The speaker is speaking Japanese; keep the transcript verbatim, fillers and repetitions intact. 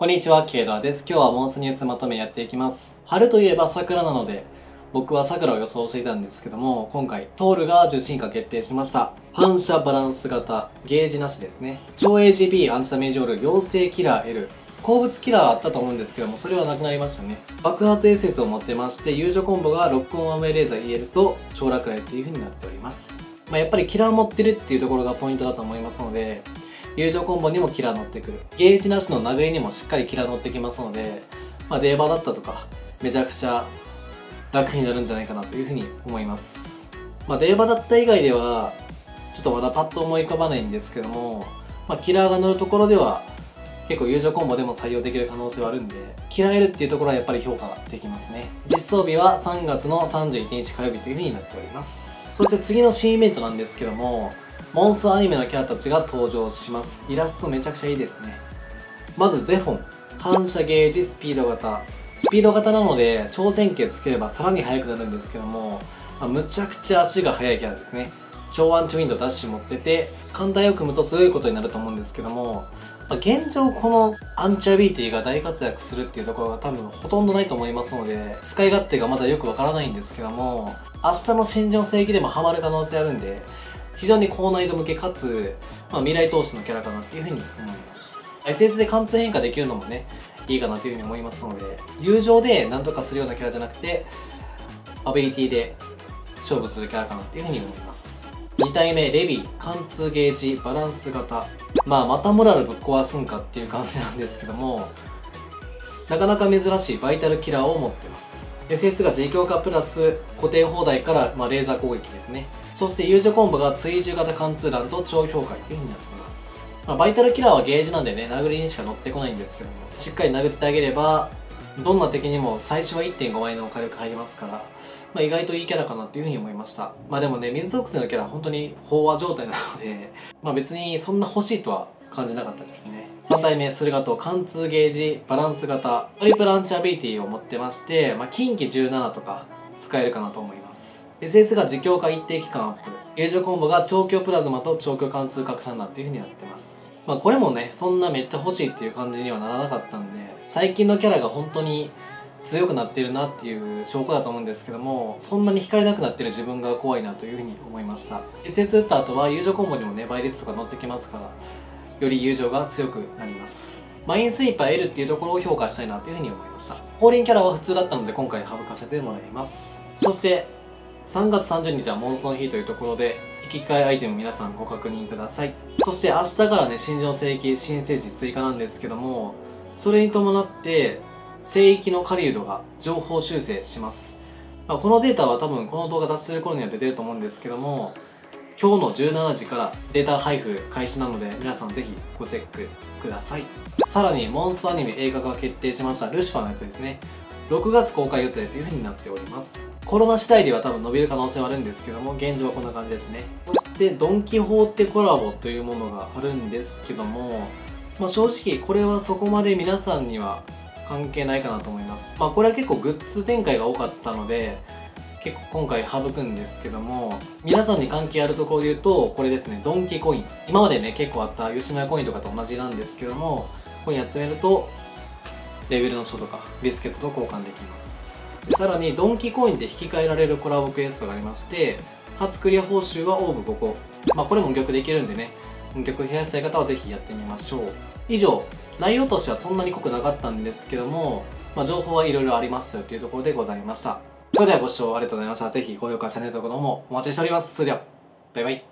こんにちは、ケイドラです。今日はモンストニュースまとめやっていきます。春といえば桜なので、僕は桜を予想していたんですけども、今回、トールが受信化決定しました。反射バランス型、ゲージなしですね。超 エージーピー アンチダメージオール、妖精キラー L。鉱物キラーあったと思うんですけども、それはなくなりましたね。爆発 エスエス を持ってまして、友情コンボがロックオンワンウェイレーザー イーエル と超落雷っていう風になっております。まあ、やっぱりキラー持ってるっていうところがポイントだと思いますので、友情コンボにもキラー乗ってくる。ゲージなしの殴りにもしっかりキラー乗ってきますので、まあ、デーバーだったとか、めちゃくちゃ楽になるんじゃないかなというふうに思います。まあ、デーバーだった以外では、ちょっとまだパッと思い浮かばないんですけども、まあ、キラーが乗るところでは、結構友情コンボでも採用できる可能性はあるんで、キラー L っていうところはやっぱり評価ができますね。実装日はさんがつのさんじゅういちにち火曜日というふうになっております。そして次の新イベントなんですけども、モンスターアニメのキャラたちが登場します。イラストめちゃくちゃいいですね。まずゼフォン。反射ゲージスピード型。スピード型なので、超線形つければさらに速くなるんですけども、まあ、むちゃくちゃ足が速いキャラですね。超アンチウィンドダッシュ持ってて、艦隊を組むとすごいことになると思うんですけども、まあ、現状このアンチアビリティが大活躍するっていうところが多分ほとんどないと思いますので、使い勝手がまだよくわからないんですけども、明日の新庄世紀でもハマる可能性あるんで、非常に高難易度向けかつ、まあ、未来投資のキャラかなっていうふうに思います。エスエス で貫通変化できるのもね、いいかなというふうに思いますので、友情で何とかするようなキャラじゃなくて、アビリティで勝負するキャラかなっていうふうに思います。に体目、レビー、貫通ゲージ、バランス型。まあ、またモラルぶっ壊すんかっていう感じなんですけども、なかなか珍しいバイタルキラーを持ってます。エスエス が自強化プラス固定砲台から、まあ、レーザー攻撃ですね。そして友情コンボが追従型貫通弾と超評価という風になっています。まあ、バイタルキラーはゲージなんでね、殴りにしか乗ってこないんですけども、しっかり殴ってあげれば、どんな敵にも最初は いってんご 倍の火力入りますから、まあ、意外といいキャラかなっていう風に思いました。まあでもね、水属性のキャラ本当に飽和状態なので、まあ別にそんな欲しいとは感じなかったですね。さん体目、スルガト、貫通ゲージ、バランス型、トリプルアンチアビリティを持ってまして、まあ近畿じゅうななとか使えるかなと思います。エスエス が自強化一定期間アップ。友情コンボが超強プラズマと超強貫通拡散弾っていう風になってます。まあこれもね、そんなめっちゃ欲しいっていう感じにはならなかったんで、最近のキャラが本当に強くなってるなっていう証拠だと思うんですけども、そんなに惹かれなくなってる自分が怖いなという風に思いました。エスエス 打った後は友情コンボにもね、倍率とか乗ってきますから、より友情が強くなります。マインスイーパー L っていうところを評価したいなという風に思いました。降臨キャラは普通だったので今回省かせてもらいます。そして、さんがつさんじゅうにちはモンストの日というところで、引き換えアイテム皆さんご確認ください。そして明日からね、新庄聖域新聖地追加なんですけども、それに伴って、聖域の狩人が情報修正します。まあ、このデータは多分この動画出してる頃には出てると思うんですけども、今日のじゅうしちじからデータ配布開始なので皆さんぜひごチェックください。さらにモンストアニメ映画が決定しましたルシファーのやつですね。ろくがつ公開予定という風になっております。コロナ次第では多分伸びる可能性はあるんですけども、現状はこんな感じですね。そしてドンキホーテコラボというものがあるんですけども、まあ、正直これはそこまで皆さんには関係ないかなと思います。まあこれは結構グッズ展開が多かったので、結構今回省くんですけども、皆さんに関係あるところで言うと、これですね、ドンキコイン。今までね、結構あった吉野家コインとかと同じなんですけども、コイン集めると、レベルの書とか、ビスケットと交換できます。さらに、ドンキコインで引き換えられるコラボクエストがありまして、初クリア報酬はオーブごこ。まあこれも音曲できるんでね、音曲増やしたい方はぜひやってみましょう。以上、内容としてはそんなに濃くなかったんですけども、まあ、情報はいろいろありますよというところでございました。それではご視聴ありがとうございました。ぜひ高評価、チャンネル登録の方もお待ちしております。それでは、バイバイ。